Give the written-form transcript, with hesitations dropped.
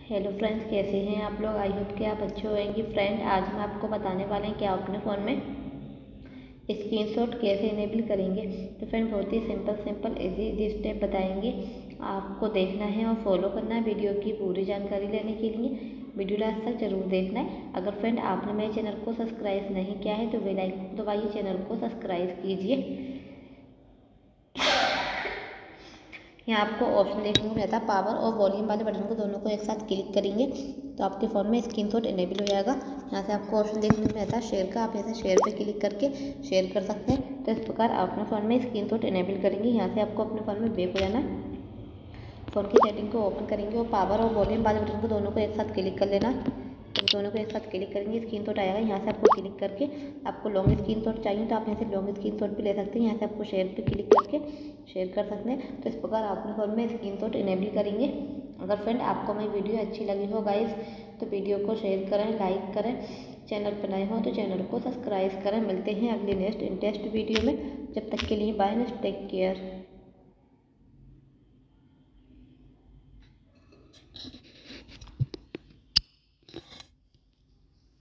Hello friends, कैसे हैं आप लोग। आई होप कि आप अच्छे होंगे। फ्रेंड, आज हम आपको बताने वाले हैं कि आप अपने फ़ोन में स्क्रीनशॉट कैसे इनेबल करेंगे। तो फ्रेंड, बहुत ही सिंपल इजी स्टेप बताएंगे। आपको देखना है और फॉलो करना है। वीडियो की पूरी जानकारी लेने के लिए वीडियो लास्ट तक जरूर देखना है। अगर फ्रेंड आपने मेरे चैनल को सब्सक्राइब नहीं किया है तो बेल आइकन दबाइए, चैनल को सब्सक्राइब कीजिए। यहाँ आपको ऑप्शन देखने को मिलता है पावर और वॉल्यूम वाले बटन को दोनों को एक साथ क्लिक करेंगे तो आपके फ़ोन में स्क्रीनशॉट इनेबल हो जाएगा। यहाँ से आपको ऑप्शन देखने को मिलता है शेयर का, आप यहाँ से शेयर पे क्लिक करके शेयर कर सकते हैं। तो इस प्रकार आप अपने फ़ोन में स्क्रीनशॉट इनेबल करेंगे। यहाँ से आपको अपने फ़ोन में बैक हो जाना है, फ़ोन की सेटिंग को ओपन करेंगे और पावर और वॉल्यूम वाले बटन को दोनों को एक साथ क्लिक कर लेना। तो दोनों को एक साथ क्लिक करेंगे, स्क्रीनशॉट आएगा। यहाँ से आपको क्लिक करके आपको लॉन्ग स्क्रीनशॉट चाहिए तो आप यहाँ से लॉन्ग स्क्रीनशॉट भी ले सकते हैं। यहाँ से आपको शेयर पे क्लिक करके शेयर कर सकते हैं। तो इस प्रकार आप अपने फ़ोन में स्क्रीनशॉट इनेबल करेंगे। अगर फ्रेंड आपको मेरी वीडियो अच्छी लगी हो गाइस तो वीडियो को शेयर करें, लाइक करें। चैनल पर नए हो तो चैनल को सब्सक्राइब करें। मिलते हैं अगली नेक्स्ट इंटरेस्ट वीडियो में। जब तक के लिए बाय, टेक केयर।